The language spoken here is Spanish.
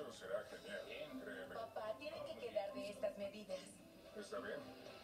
hecho, será genial. Créeme. Papá, tiene que quedar de estas medidas. Está bien.